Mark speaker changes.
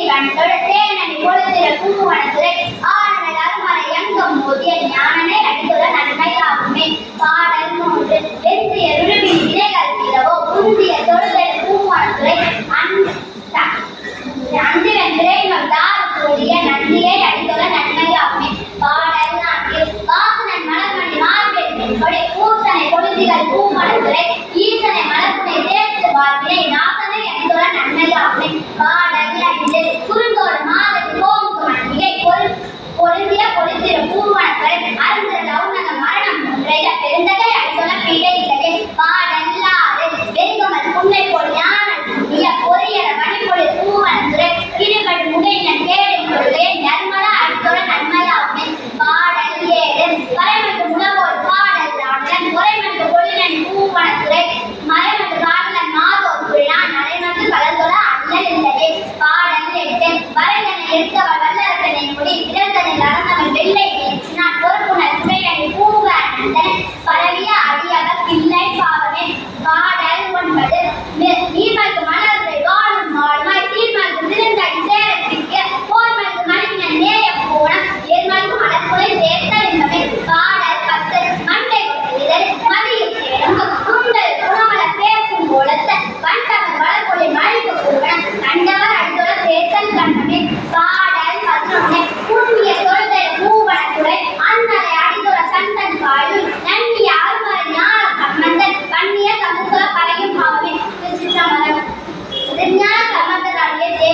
Speaker 1: வனத்தோட தேனனை கொளுத்திர பூவனத்துறை ஆனல் அருமறை எங்கும் மோதிய ஞானனை அடித்துள்ள நன்மையாகுமே. பாடல் 3. வெந்திய விரும்பின் வினைகள் தீரவோ உந்திய தொழுதல் பூவனத்துறை அந்திரன் விரைமல் தாரக்கூடிய நந்தியை அடித்துள்ள நன்மையாகுமே. பாடல் 4. வாசனன் மலர்மணி மார்பெரும்படி பூசனை கொளுத்திகள் பூவனத்துறை ஈசனை மலர்புனை தேர்த்து வாழ்வினை நாசனை அடித்துள்ள நன்மையாகுமே. பாடல் 5. குறுந்தோடு மாதிரி கோமுக்கு மண்டிகை பொருந்திய கொளுத்திர பூவனத்துறை அரசர் லவுனக மரணம் ஒன்றைய பெருந்தகை அடித்துள்ள பீடை இல்லகை. பாடல் 6. வெண்கமல் புன்னை போல் ஞானல் புண்ணிய பொறியர மணிப்பொழி பூவனத்துறை இருபடு முகையினன் கேடும் பொழுதே நர்மலா அடித்துள்ள நன்மையாகுமே. பாடல் 7. பறைமட்டு முனவோர் பாடல் ஆடலன் முறைமட்டு பொழிலன் பூவனத்துறை மறைமட்டு காடலன் மாதோர் புழினான் நடைமட்டு கலந்துள்ள அல்லல் இல்லகை. பாடல் 8. வரைதனை எடுத்தவர் வல்லரசனை முடி